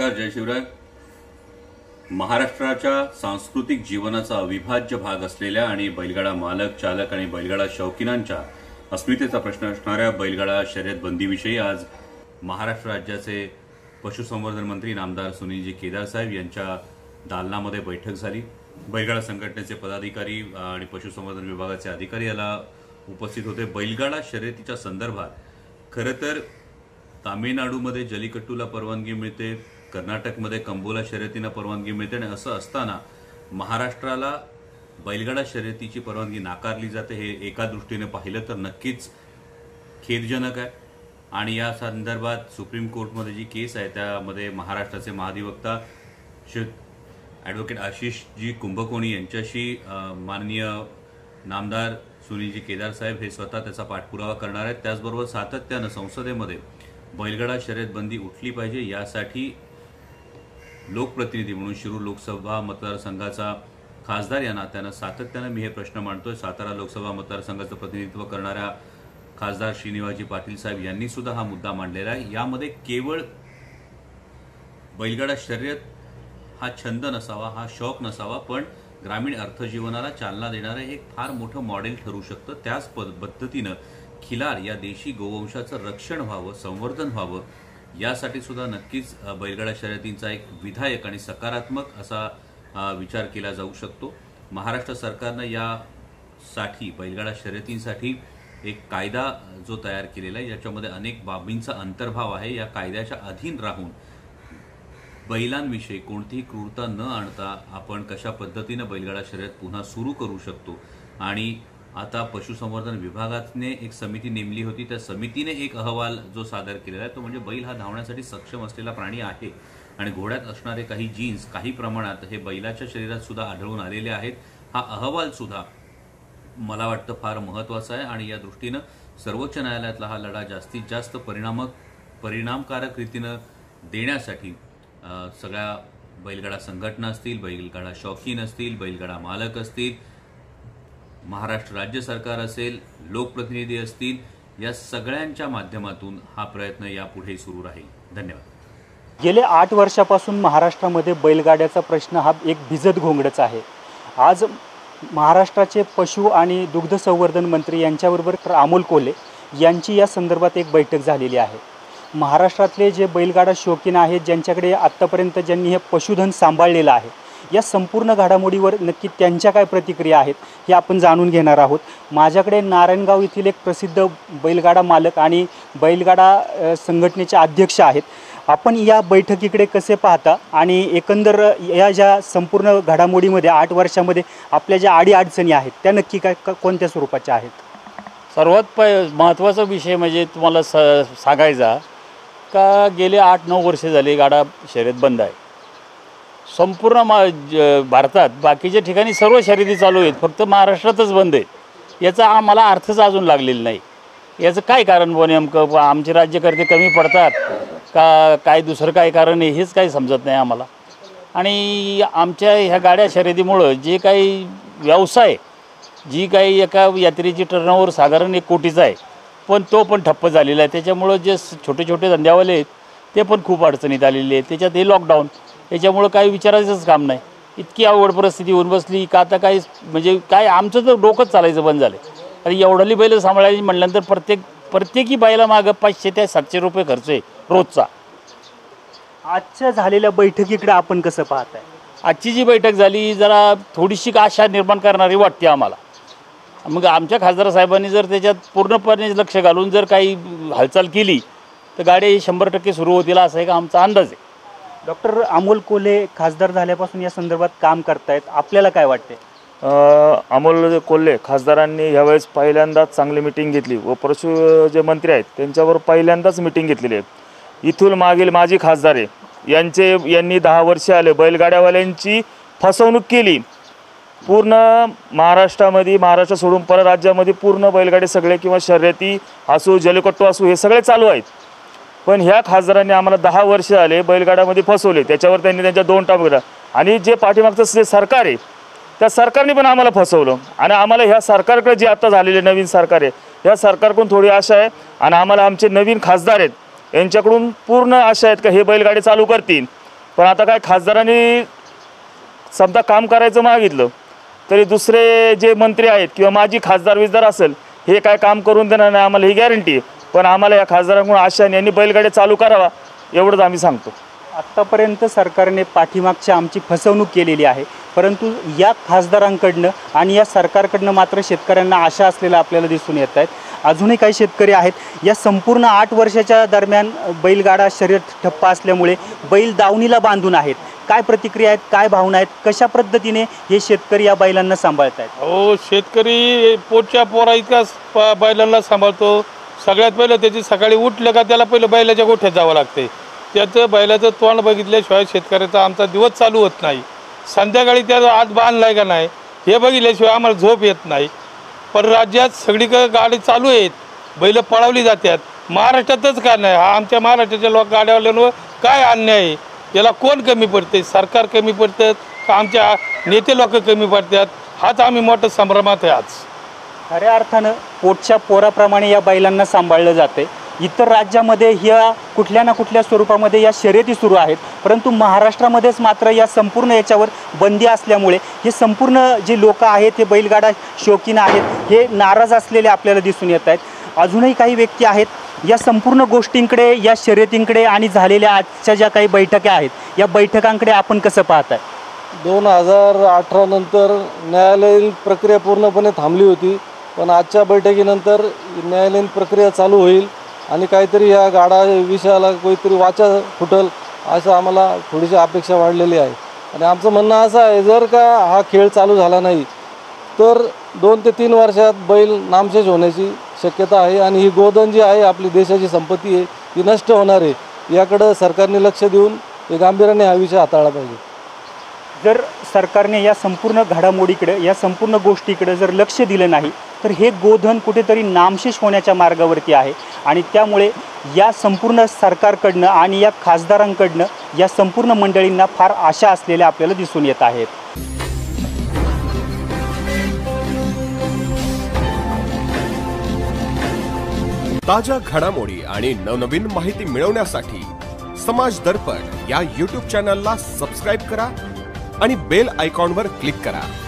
नमस्कार, जय शिवराय। महाराष्ट्राच्या सांस्कृतिक जीवनाचा अविभाज्य भाग असलेल्या आणि बैलगाडा मालक, चालक आणि बैलगाडा शौकीनांच्या अस्मितेचा प्रश्न असणाऱ्या बैलगाडा शर्यत बंदीविषयी आज महाराष्ट्र राज्याचे पशुसंवर्धन मंत्री नामदार सुनीलजी केदार साहेब यांच्या दालनामध्ये बैठक झाली। बैलगाडा संघटनेचे पदाधिकारी आणि पशुसंवर्धन विभागाचे अधिकारी याला उपस्थित होते। बैलगाडा शर्यतीच्या संदर्भात खरं तर तामिळनाडूमध्ये जलीकट्टूला परवानगी मिळते, कर्नाटकमध्ये कंबोला शर्यतींना परवानगी मिळते आणि असं असताना महाराष्ट्राला बैलगाडा शर्यतीची परवानगी नाकारली जाते। हे एका दृष्टीने पाहिलं तर नक्कीच खेदजनक आहे। आणि या संदर्भात सुप्रीम कोर्टमध्ये जी केस आहे त्यामध्ये महाराष्ट्राचे महाधिवक्ता ॲडव्होकेट आशिषजी कुंभकोणी यांच्याशी माननीय नामदार सुनीलजी केदार साहेब हे स्वतः त्याचा पाठपुरावा करणार आहेत। त्याचबरोबर सातत्यानं संसदेमध्ये बैलगाडा शर्यत बंदी उठली पाहिजे यासाठी लोकप्रतिनिधी म्हणून शिरूर लोकसभा मतदारसंघाचा खासदार या नात्यानं सातत्यानं मी हे प्रश्न मांडतोय। सातारा लोकसभा मतदारसंघाचं प्रतिनिधित्व करणाऱ्या खासदार श्रीनिवासजी पाटील साहेब यांनी सुद्धा हा मुद्दा मांडलेला आहे। यामध्ये केवळ बैलगाडा शर्यत हा छंद नसावा, हा शौक नसावा, पण ग्रामीण अर्थजीवनाला चालना देणारे एक फार मोठं मॉडेल ठरू शकतं। त्याच पद्धतीनं खिलार या देशी गोवंशाचं रक्षण व्हावं, संवर्धन व्हावं यासाठी सुद्धा नक्कीच बैलगाडा शर्यतींचा एक विधायक आणि सकारात्मक असा विचार केला जाऊ शकतो। महाराष्ट्र सरकारनं यासाठी बैलगाडा शर्यतींसाठी एक कायदा जो तयार केलेला आहे याच्यामध्ये अनेक बाबींचा अंतर्भाव आहे। या कायद्याच्या अधीन राहून बैलांविषयी कोणतीही क्रूरता न आणता आपण कशा पद्धतीनं बैलगाडा शर्यत पुन्हा सुरू करू शकतो। आणि आता पशुसंवर्धन विभागाने एक समिती नेमली होती, त्या समितीने एक अहवाल जो सादर केलेला आहे तो म्हणजे बैल हा धावण्यासाठी सक्षम असलेला प्राणी आहे आणि घोड्यात असणारे काही जीन्स काही प्रमाणात हे बैलाच्या शरीरात सुद्धा आढळून आलेले आहेत। हा अहवाल सुद्धा मला वाटतं फार महत्त्वाचा आहे आणि या दृष्टीनं सर्वोच्च न्यायालयातला हा लढा जास्तीत जास्त परिणामकारक रीतीनं देण्यासाठी सगळ्या बैलगाडा संघटना असतील, बैलगाडा शौकीन असतील, बैलगाडा मालक असतील, महाराष्ट्र राज्य सरकार असेल, लोकप्रतिनिधी असतील, या सगळ्यांच्या माध्यमातून हा प्रयत्न यापुढे सुरू राहील। धन्यवाद। गेले 8 वर्षापासून महाराष्ट्रामध्ये बैलगाड्याचा प्रश्न हा एक भिजत घोंगडच आहे। आज महाराष्ट्राचे पशु आणि दुग्ध संवर्धन मंत्री यांच्याबरोबर अमोल कोल्हे यांची या संदर्भात एक बैठक झालेली आहे। महाराष्ट्रातले जे बैलगाडा शौकीन आहेत, ज्यांच्याकडे आत्तापर्यंत ज्यांनी हे पशुधन सांभाळलेलं आहे, या संपूर्ण घडामोडीवर नक्की त्यांच्या काय प्रतिक्रिया आहेत हे आपण जाणून घेणार आहोत। माझ्याकडे नारायणगाव येथील एक प्रसिद्ध बैलगाडा मालक आणि बैलगाडा संघटनेचे अध्यक्ष आहेत। आपण या बैठकीकडे कसे पाहता आणि एकंदर या ज्या संपूर्ण घडामोडीमध्ये 8 वर्षामध्ये आपल्या ज्या अडीअडचणी आहेत त्या नक्की काय कोणत्या स्वरूपाच्या आहेत? सर्वात महत्त्वाचा विषय म्हणजे तुम्हाला सांगायचा का गेले 8-9 वर्षे झाले गाडा शर्यत बंद आहे। संपूर्ण भारतात बाकीच्या ठिकाणी सर्व शर्यती चालू आहेत, फक्त महाराष्ट्रातच बंद आहे। याचा आम्हाला अर्थच अजून लागलेला नाही। याचं काय कारण नेमकं? आमचे राज्यकर्ते कमी पडतात का काय दुसरं काय कारण आहे हेच काही समजत नाही आम्हाला। आणि आमच्या ह्या गाड्या शर्यतीमुळं जे काही व्यवसाय, जी काही एका यात्रेची टर्नओव्हर साधारण 1 कोटीचा आहे, पण तो पण ठप्प झालेला आहे। त्याच्यामुळं जे छोटे छोटे धंद्यावाले आहेत ते पण खूप अडचणीत आलेले आहेत। त्याच्यात हे लॉकडाऊन, याच्यामुळं काही विचारायचंच काम नाही। इतकी अवघड परिस्थिती होऊन बसली का आता काही म्हणजे काय आमचं तर डोकंच चालायचं बंद झालं। आणि एवढाली बैल सांभाळायची म्हटल्यानंतर प्रत्येकी बैला मागं 500 ते 700 रुपये खर्च आहे रोजचा। आजच्या झालेल्या बैठकीकडे आपण कसं पाहताय? आजची जी बैठक झाली जरा थोडीशी आशा निर्माण करणारी वाटते आम्हाला। मग आमच्या खासदार साहेबांनी जर त्याच्यात पूर्णपणे लक्ष घालून जर काही हालचाल केली तर गाड्या 100% सुरू होतील असा एक आमचा अंदाज आहे। डॉक्टर अमोल कोल्हे खासदार झाल्यापासून या संदर्भात काम करतायत, आपल्याला काय वाटते? अमोल कोल्हे खासदारांनी यावेळेस पहिल्यांदाच चांगली मीटिंग घेतली व पशु जे मंत्री आहेत त्यांच्यावर पहिल्यांदाच मीटिंग घेतलेली आहे। इथून मागील माजी खासदार आहे यांनी 10 वर्षे आले बैलगाड्यावाल्यांची फसवणूक केली। पूर्ण महाराष्ट्रामध्ये, महाराष्ट्र सोडून परराज्यामध्ये पूर्ण बैलगाडी सगळे किंवा शर्यती असो, जलीकट्टू असो, हे सगळे चालू आहेत। पण ह्या खासदारांनी आम्हाला 10 वर्ष आले बैलगाड्यामध्ये फसवले। त्याच्यावर त्यांनी त्यांच्या 2 टाप केला आणि जे पाठीमागचं जे सरकार आहे त्या सरकारने पण आम्हाला फसवलं। आणि आम्हाला ह्या सरकारकडे जे आता झालेले नवीन सरकार आहे या सरकारकडून थोडी आशा आहे आणि आम्हाला आमचे नवीन खासदार आहेत यांच्याकडून पूर्ण आशा आहेत का हे बैलगाडी चालू करतील पण आता काय खासदारांनी समजा काम करायचं मागितलं तरी दुसरे जे मंत्री आहेत किंवा माजी खासदार विजदार असेल हे काय काम करून देणार नाही आम्हाला, ही गॅरंटी आहे. पण आम्हाला या खासदारांकडून आशा आहे, यांनी बैलगाड्या चालू करावा एवढंच आम्ही सांगतो. आत्तापर्यंत सरकारने पाठीमागच्या आमची फसवणूक केलेली आहे, परंतु या खासदारांकडनं आणि या सरकारकडनं मात्र शेतकऱ्यांना आशा असलेलं आपल्याला दिसून येत आहेत. अजूनही काही शेतकरी आहेत. या संपूर्ण 8 वर्षाच्या दरम्यान बैलगाडा शर्यत ठप्प असल्यामुळे बैल दावणीला बांधून आहेत. काय प्रतिक्रिया आहेत, काय भावना आहेत, कशा पद्धतीने हे शेतकरी या बैलांना सांभाळत आहेत? हो, शेतकरी पोटच्या पोरा इतका बैलांना सांभाळतो. सगळ्यात पहिलं त्याची सकाळी उठलं का त्याला पहिलं बैलाच्या गोठ्यात जावं लागते. त्याचं बैलाचं तोंड बघितल्याशिवाय शेतकऱ्याचा आमचा दिवस चालू होत नाही. संध्याकाळी त्याचा हात बांधलाय का नाही हे बघितल्याशिवाय आम्हाला झोप येत नाही. परराज्यात सगळीकडे गाडी चालू आहेत, बैलं पळवली जातात. महाराष्ट्रातच का नाही? हा आमच्या महाराष्ट्राच्या गाड्यावाल्यांवर काय अन्याय आहे? याला कोण कमी पडते? सरकार कमी पडतात का आमच्या नेते लोक कमी पडतात? हाच आम्ही मोठं संभ्रमात आहे. आज खऱ्या अर्थानं पोटच्या पोराप्रमाणे या बैलांना सांभाळलं जाते. इतर राज्यामध्ये ह्या कुठल्या ना कुठल्या स्वरूपामध्ये या शर्यती सुरू आहेत, परंतु महाराष्ट्रामध्येच मात्र या संपूर्ण याच्यावर बंदी असल्यामुळे हे संपूर्ण जे लोक आहेत हे बैलगाडा शौकीन आहेत हे नाराज असलेले आपल्याला दिसून येत आहेत. अजूनही काही व्यक्ती आहेत. या संपूर्ण गोष्टींकडे, या शर्यतींकडे आणि झालेल्या आजच्या ज्या काही बैठका आहेत या बैठकांकडे आपण कसं पाहताय? 2018 नंतर न्यायालयीन प्रक्रिया पूर्णपणे थांबली होती, पण आजच्या बैठकीनंतर न्यायालयीन प्रक्रिया चालू होईल आणि काहीतरी या गाडा विषयाला काहीतरी वाचा फुटल असं आम्हाला थोडीशी अपेक्षा वाढलेली आहे. आणि आमचं म्हणणं असं आहे, जर का हा खेळ चालू झाला नाही तर 2 ते 3 वर्षात बैल नामशेष होण्याची शक्यता आहे आणि ही गोधन जी आहे आपली देशाची संपत्ती आहे ती नष्ट होणार आहे. याकडं सरकारने लक्ष देऊन गांभीर्याने हा विषय हाताळला पाहिजे. जर सरकारने या संपूर्ण घडामोडीकडे, या संपूर्ण गोष्टीकडे जर लक्ष दिलं नाही तर हे गोधन कुठेतरी नामशेष होण्याच्या मार्गावरती आहे आणि त्यामुळे या संपूर्ण सरकारकडनं आणि या खासदारांकडनं या संपूर्ण मंडळींना फार आशा असलेल्या आपल्याला दिसून येत आहेत. ताज्या घडामोडी आणि नवनवीन माहिती मिळवण्यासाठी समाज दर्पण या YouTube चॅनलला सबस्क्राइब करा आणि बेल आयकॉनवर क्लिक करा.